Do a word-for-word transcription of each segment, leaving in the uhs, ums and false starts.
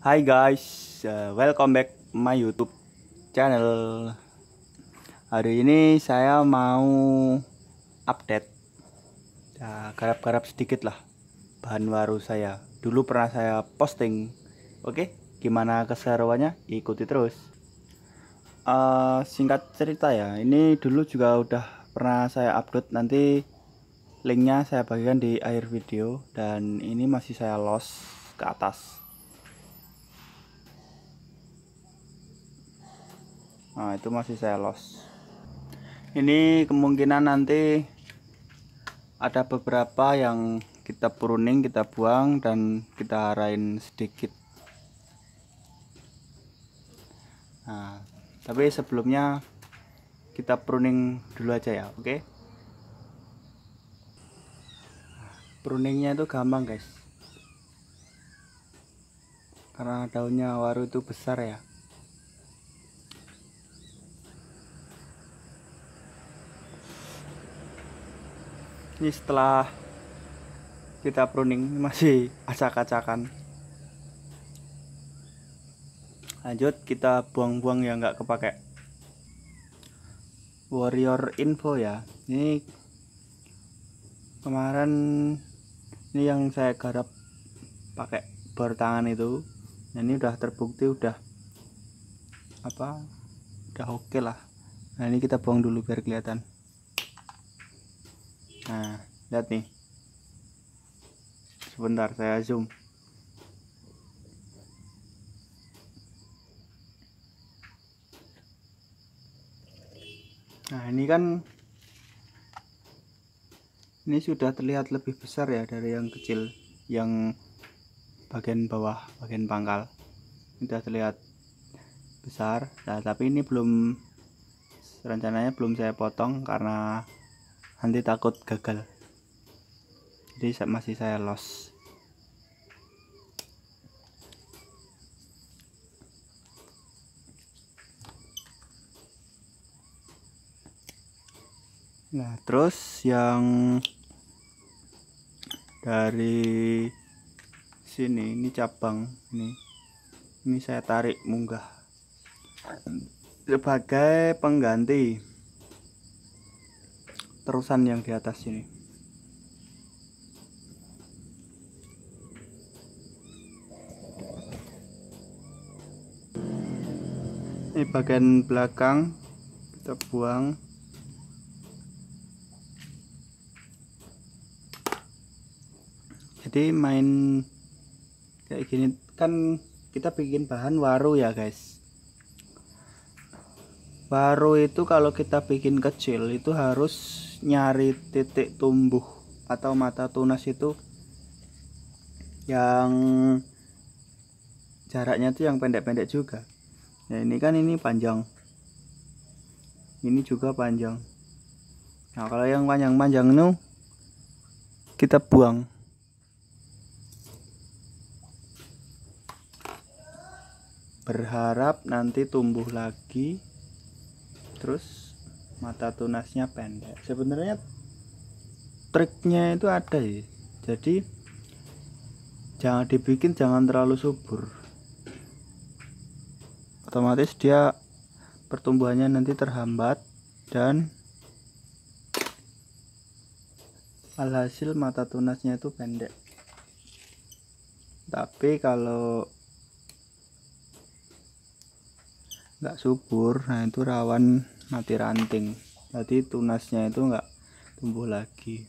Hai guys, uh, welcome back my YouTube channel. Hari ini saya mau update, ya, garap-garap sedikit lah bahan baru saya. Dulu pernah saya posting. Oke, gimana keseruannya? Ikuti terus. Uh, singkat cerita ya, ini dulu juga udah pernah saya upload. Nanti linknya saya bagikan di akhir video. Dan ini masih saya lost ke atas. Nah, itu masih saya lost. Ini kemungkinan nanti ada beberapa yang kita pruning, kita buang dan kita arahin sedikit. Nah, tapi sebelumnya kita pruning dulu aja ya, oke? Okay? Pruningnya itu gampang guys, karena daunnya waru itu besar ya. Ini setelah kita pruning masih acak-acakan. Lanjut kita buang-buang yang nggak kepake. Warrior info ya. Ini kemarin ini yang saya garap pakai bor tangan itu. Nah, ini udah terbukti udah apa? Udah oke okay lah. Nah, ini kita buang dulu biar kelihatan. Nah, lihat nih. Sebentar saya zoom. Nah, ini kan ini sudah terlihat lebih besar ya dari yang kecil, yang bagian bawah, bagian pangkal. Sudah terlihat besar. Nah, tapi ini belum, rencananya belum saya potong karena nanti takut gagal. Jadi masih saya los. Nah, terus yang dari sini ini cabang ini ini saya tarik munggah sebagai pengganti terusan yang di atas ini. Ini bagian belakang kita buang. Jadi main kayak gini kan kita bikin bahan waru ya guys. Waru itu kalau kita bikin kecil itu harus nyari titik tumbuh atau mata tunas itu yang jaraknya itu yang pendek-pendek juga. Nah, ini kan ini panjang, ini juga panjang. Nah, kalau yang panjang-panjang itu kita buang. Berharap nanti tumbuh lagi, terus mata tunasnya pendek. Sebenarnya triknya itu ada ya. Jadi jangan dibikin jangan terlalu subur, otomatis dia pertumbuhannya nanti terhambat dan alhasil mata tunasnya itu pendek. Tapi kalau nggak subur, nah itu rawan mati ranting, jadi tunasnya itu nggak tumbuh lagi.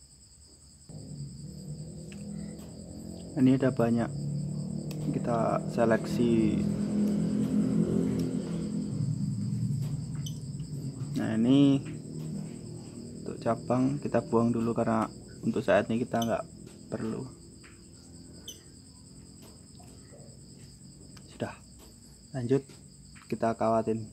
Ini ada banyak, kita seleksi. Nah, ini untuk cabang kita buang dulu karena untuk saat ini kita nggak perlu. Sudah, lanjut kita kawatin.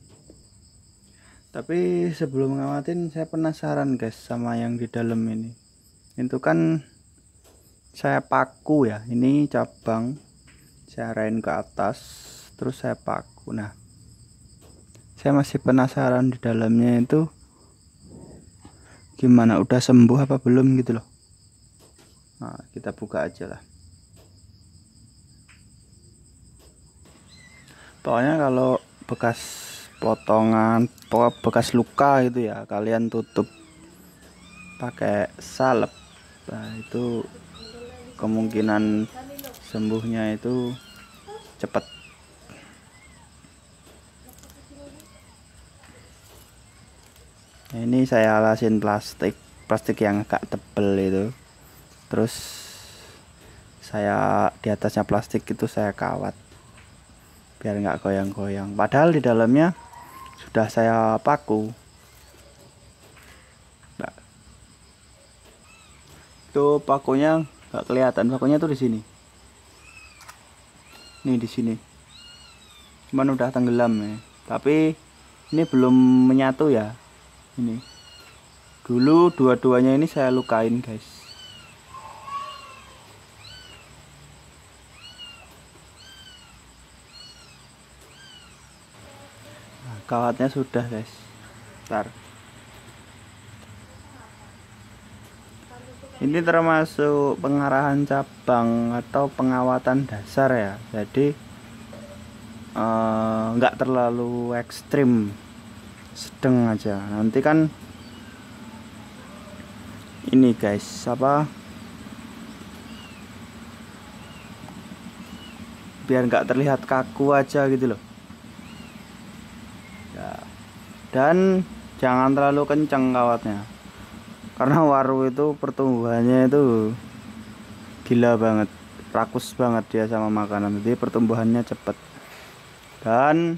Tapi sebelum ngawatin saya penasaran guys sama yang di dalam ini. Itu kan saya paku ya, ini cabang saya arahin ke atas terus saya paku. Nah, saya masih penasaran di dalamnya itu gimana, udah sembuh apa belum gitu loh. Nah, kita buka aja lah. Pokoknya kalau bekas potongan, pokok bekas luka gitu ya, kalian tutup pakai salep. Nah, itu kemungkinan sembuhnya itu cepat. Nah, ini saya alasin plastik, plastik yang agak tebel itu. Terus saya di atasnya plastik itu saya kawat biar nggak goyang-goyang. Padahal di dalamnya sudah saya paku. Nah, itu pakunya nggak kelihatan, pakunya tuh di sini. Nih di sini. Cuman udah tenggelam ya. Tapi ini belum menyatu ya. Ini. Dulu dua-duanya ini saya lukain, guys. Nah, kawatnya sudah, guys. Bentar. Ini termasuk pengarahan cabang atau pengawatan dasar ya. Jadi nggak uh, terlalu ekstrim, sedang aja. Nanti kan ini guys, apa, biar nggak terlihat kaku aja gitu loh ya. Dan jangan terlalu kencang kawatnya, karena waru itu pertumbuhannya itu gila banget, rakus banget dia sama makanan, jadi pertumbuhannya cepat. Dan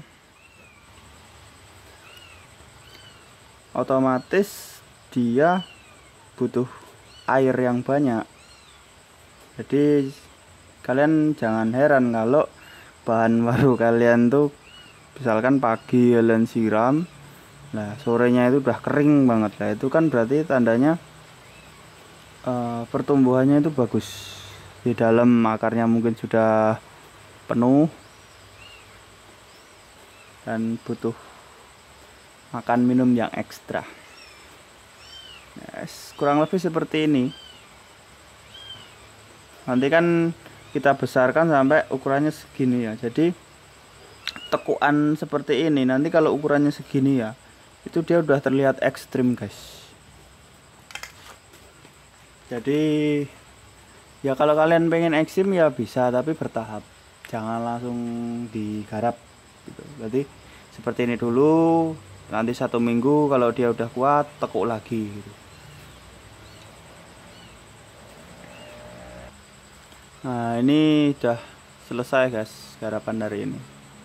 otomatis dia butuh air yang banyak. Jadi kalian jangan heran kalau bahan waru kalian tuh misalkan pagi kalian siram, nah sorenya itu udah kering banget lah. Itu kan berarti tandanya uh, pertumbuhannya itu bagus. Di dalam akarnya mungkin sudah penuh dan butuh makan minum yang ekstra. Yes, kurang lebih seperti ini. Nanti kan kita besarkan sampai ukurannya segini ya. Jadi tekuan seperti ini nanti kalau ukurannya segini ya, itu dia udah terlihat ekstrim, guys. Jadi ya kalau kalian pengen ekstrim ya bisa, tapi bertahap, jangan langsung digarap gitu. Berarti seperti ini dulu, nanti satu minggu kalau dia udah kuat tekuk lagi gitu. Nah ini udah selesai, guys, garapan dari ini.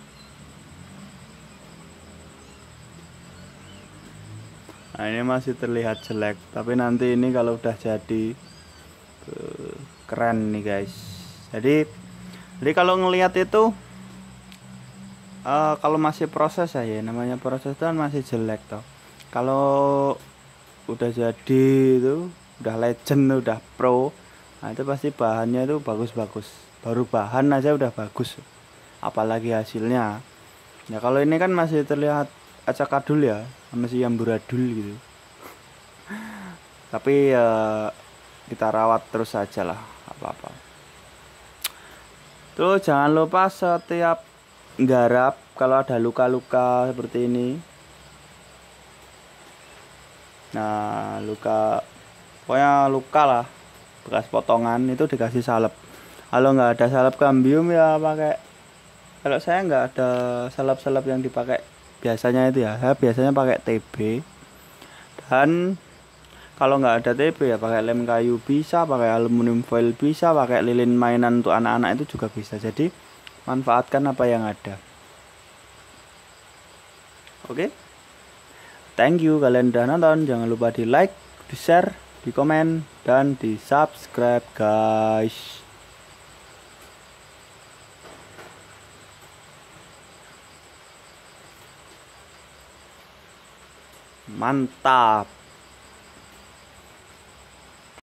Nah ini masih terlihat jelek, tapi nanti ini kalau udah jadi uh, keren nih, guys. Jadi jadi kalau ngelihat itu uh, kalau masih proses aja, namanya proses kan masih jelek toh. Kalau udah jadi itu udah legend, udah pro, nah itu pasti bahannya itu bagus-bagus. Baru bahan aja udah bagus, apalagi hasilnya. Ya kalau ini kan masih terlihat acak-adul ya, masih amburadul gitu. Tapi ya kita rawat terus aja lah, apa-apa. Terus jangan lupa setiap nggarap kalau ada luka-luka seperti ini. Nah luka, pokoknya luka lah, bekas potongan itu dikasih salep. Kalau nggak ada salep kambium ya pakai, kalau saya nggak ada salep-salep yang dipakai biasanya itu ya, saya biasanya pakai T B. Dan kalau nggak ada T B ya pakai lem kayu bisa, pakai aluminium foil bisa, pakai lilin mainan untuk anak-anak itu juga bisa. Jadi manfaatkan apa yang ada. Oke, thank you kalian udah nonton. Jangan lupa di like, di share, di komen, dan di subscribe, guys. Mantap.